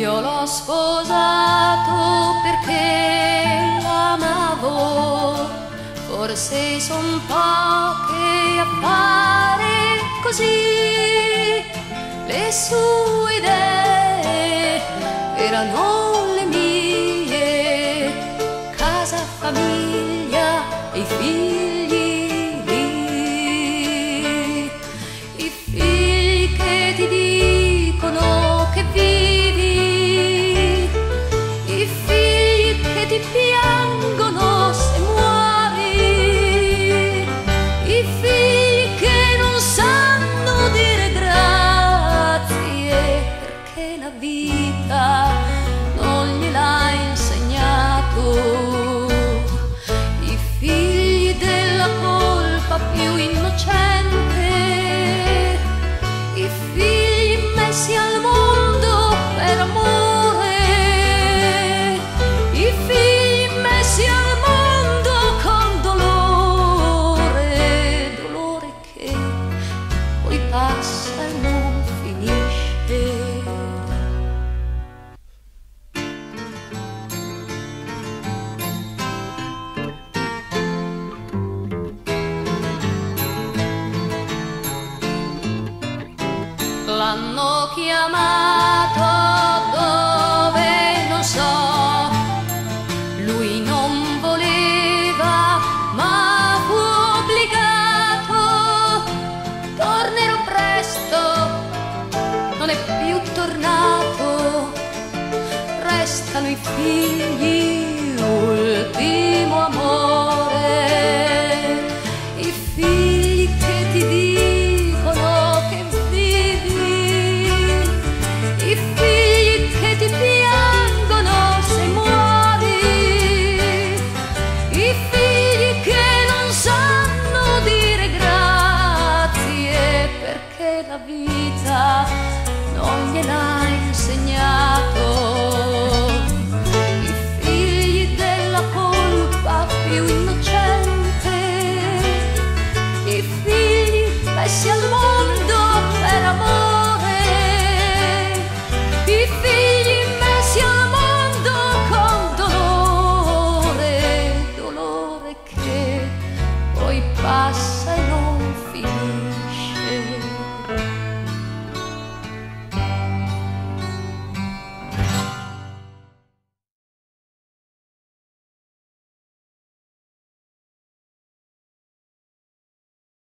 Io l'ho sposato perché l'amavo, forse son poche a fare così. Le sue idee erano le mie, casa, famiglia e i figli lì. I figli che ti dicono che vivi, i figli che ti piangono se muori, i figli che non sanno dire grazie perché la vita non gliel'ha insegnato. I figli della colpa più innocente, i figli messi al mondo per amore, i figli messi al mondo con dolore, dolore che poi passa e non finisce. L'hanno chiamato dove non so, lui non voleva ma fu obbligato. Tornerò presto, non è più tornato, restano i figli